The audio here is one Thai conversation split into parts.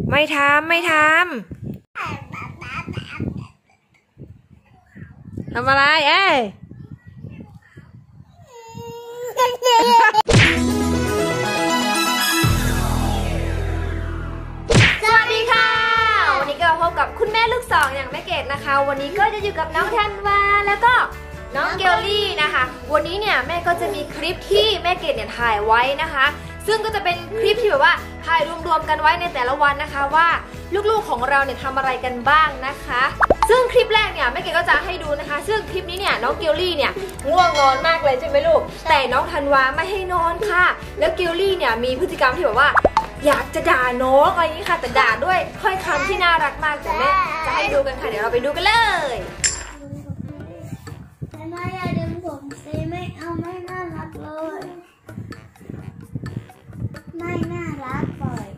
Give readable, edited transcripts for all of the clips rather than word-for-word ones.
ไม่ทำทำอะไรเอ้ยสวัสดีค่ะวันนี้ก็พบกับคุณแม่ลูกสองอย่างแม่เกดนะคะวันนี้ก็จะอยู่กับน้องธันวาแล้วก็น้องเกลลี่นะคะวันนี้เนี่ยแม่ก็จะมีคลิปที่แม่เกดเนี่ยถ่ายไว้นะคะซึ่งก็จะเป็นคลิปที่แบบว่าถ่ายรวมๆกันไว้ในแต่ละวันนะคะว่าลูกๆของเราเนี่ยทำอะไรกันบ้างนะคะซึ่งคลิปแรกเนี่ยแม่เกดก็จะให้ดูนะคะซึ่งคลิปนี้เนี่ยน้องเกลลี่เนี่ยง่วงนอนมากเลยใช่ไหมลูกแต่น้องธันวาไม่ให้นอนค่ะแล้วเกลลี่เนี่ยมีพฤติกรรมที่แบบว่าอยากจะด่าน้องอะไรอย่างนี้ค่ะแต่ด่าด้วยถ้อยคำที่น่ารักมากแต่แม่จะให้ดูกันค่ะเดี๋ยวเราไปดูกันเลยไม่อย่าดึงผมสิไม่เอาไม่น่ารักเลยไม่น่ารักปล่อย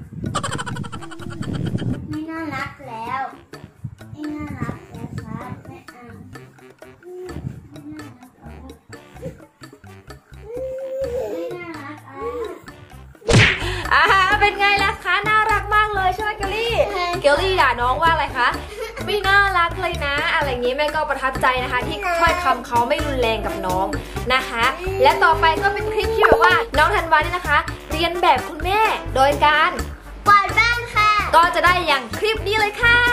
ไม่น่ารักแล้วไม่น่ารักแล้วครับไม่เอาไม่น่ารักเป็นไงล่ะคะน่ารักมากเลยใช่ไหมเกลลี่ด่าน้องว่าอะไรคะไม่น่ารักเลยนะอะไรอย่างนี้แม่ก็ประทับใจนะคะที่ถ้อยคำเขาไม่รุนแรงกับน้องนะคะและต่อไปก็เป็นคลิปที่แบบว่าน้องธันวาเนี่ยนะคะเรียนแบบคุณแม่โดยการกวาดบ้านค่ะก็จะได้อย่างคลิปนี้เลยค่ะ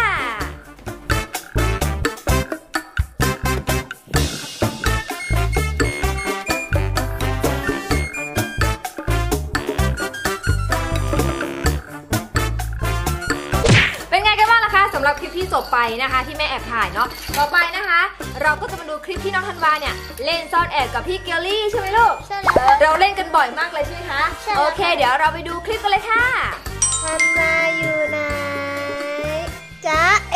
สำหรับคลิปที่จบไปนะคะที่แม่แอบถ่ายเนาะต่อไปนะคะเราก็จะมาดูคลิปที่น้องธันวาเนี่ยเล่นซ่อนแอบกับพี่เกลลี่ใช่ไหมลูกใช่แล้วเราเล่นกันบ่อยมากเลยใช่ไหมคะโอเคเดี๋ยวเราไปดูคลิปกันเลยค่ะธันวาอยู่ไหนจ๊ะเอ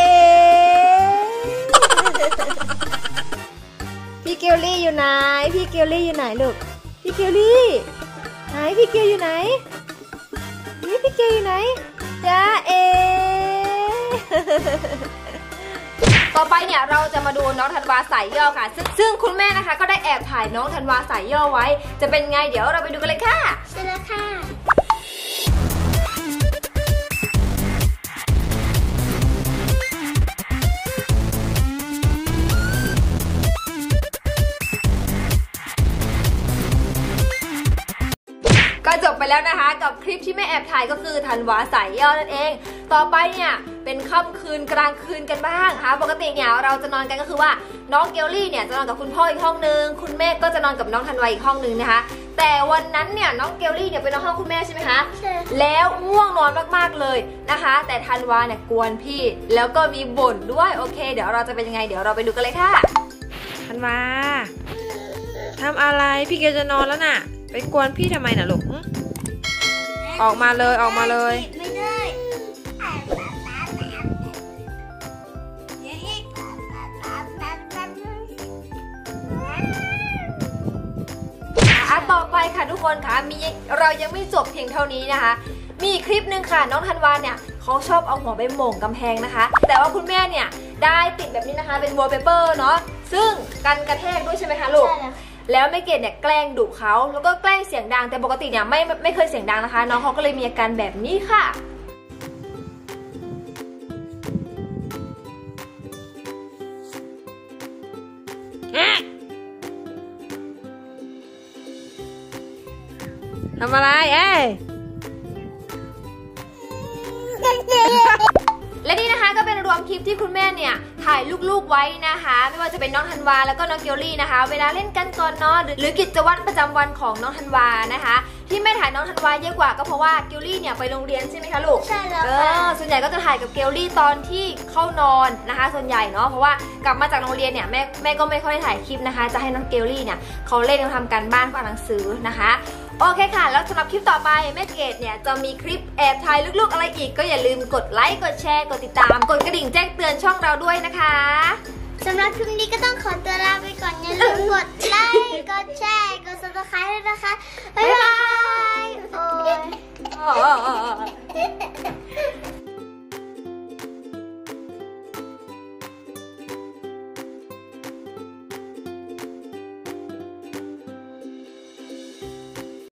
พี่เกลลี่อยู่ไหนพี่เกลลี่อยู่ไหนลูกพี่เกลลี่ไหนพี่เกลอยู่ไหนนี่พี่เกลอยู่ไหนจ๊ะเอต่อไปเนี่ยเราจะมาดูน้องธันวาใส่ย่อค่ะซึ่งคุณแม่นะคะก็ได้แอบถ่ายน้องธันวาใส่ย่อไว้จะเป็นไงเดี๋ยวเราไปดูกันเลยค่ะใช่แล้วค่ะก็จบไปแล้วนะคะกับคลิปที่แม่แอบถ่ายก็คือธันวาใส่ย่อนั่นเองต่อไปเนี่ยเป็นค่ำคืนกลางคืนกันบ้างค่ะปกติเนี่ยเราจะนอนกันก็คือว่าน้องเกลลี่เนี่ยจะนอนกับคุณพ่ออีกห้องนึงคุณแม่ก็จะนอนกับน้องธันวาอีกห้องนึงนะคะแต่วันนั้นเนี่ยน้องเกลลี่เนี่ยไปนอนห้องคุณแม่ใช่ไหมคะใช่แล้วง่วงนอนมากๆเลยนะคะแต่ธันวาเนี่ยกวนพี่แล้วก็มีบ่นด้วยโอเคเดี๋ยวเราจะเป็นยังไงเดี๋ยวเราไปดูกันเลยค่ะธันวาทำอะไรพี่เกลจะนอนแล้วน่ะไปกวนพี่ทำไมน่ะลูกออกมาเลยออกมาเลยไม่ได้ต่อไปค่ะทุกคนค่ะเรายังไม่จบเพียงเท่านี้นะคะมีคลิปหนึ่งค่ะน้องธันวาเนี่ยเขาชอบเอาหัวไปโหม่งกำแพงนะคะแต่ว่าคุณแม่เนี่ยได้ติดแบบนี้นะคะเป็นวอลเปเปอร์เนาะซึ่งกันกระแทกด้วยใช่ไหมคะลูกแล้วแม่เกดเนี่ยแกล้งดุเขาแล้วก็แกล้งเสียงดังแต่ปกติเนี่ยไม่เคยเสียงดังนะคะน้องเขาก็เลยมีอาการแบบนี้ค่ะทำอะไรเอ้ยและนี่นะคะก็เป็นรวมคลิปที่คุณแม่เนี่ยถ่ายลูกๆไว้นะคะไม่ว่าจะเป็นน้องธันวาแล้วก็น้องเกลลี่นะคะเวลาเล่นกันก่อนนอนหรือกิจวัตรประจำวันของน้องธันวานะคะที่แม่ถ่ายน้องธันวาเยอะกว่าก็เพราะว่าเกลลี่เนี่ยไปโรงเรียนใช่ไหมคะลูกใช่แล้วค่ะส่วนใหญ่ก็จะถ่ายกับเกลลี่ตอนที่เข้านอนนะคะส่วนใหญ่เนาะเพราะว่ากลับมาจากโรงเรียนเนี่ยแม่ก็ไม่ค่อยถ่ายคลิปนะคะจะให้น้องเกลลี่เนี่ยเขาเล่นทำการบ้านอ่านหนังสือนะคะโอเคค่ะแล้วสำหรับคลิปต่อไปแม่เกดเนี่ยจะมีคลิปแอบถ่ายลูกๆอะไรอีกก็อย่าลืมกดไลค์กดแชร์กดติดตามกดกระดิ่งแจ้งเตือนช่องเราด้วยนะคะสำหรับคลิปนี้ก็ต้องขอตัวลาไปก่อนอย่าลืมกดไลค์กดแชร์กด Subscribe ด้วยนะคะบ๊ายบาย